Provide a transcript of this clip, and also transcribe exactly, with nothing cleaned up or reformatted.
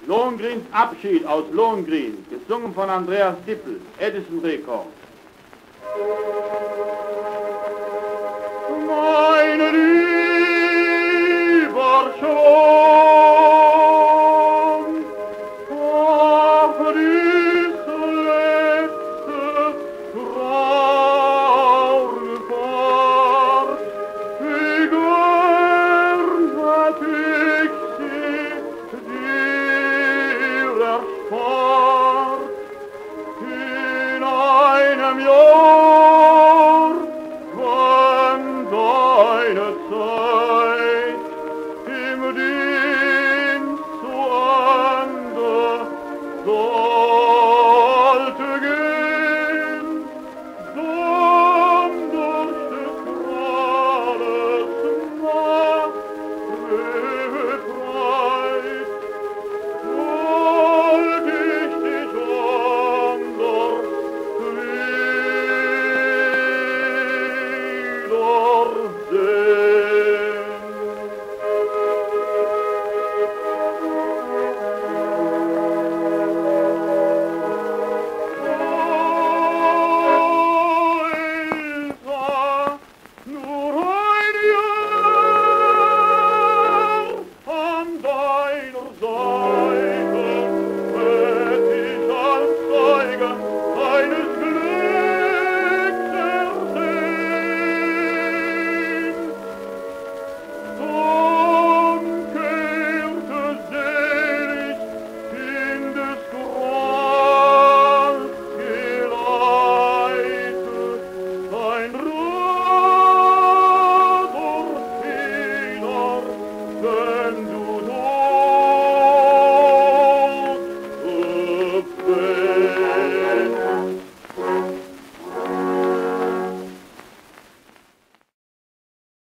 Lohengrins Abschied aus Lohengrin, gesungen von Andreas Dippel, Edison Rekord. Meine lieber Schwan, auf dies letzte Trauerfahrt, wie gern hätt ich sie dir erspart, in einem Jahr, wenn deine Zeit im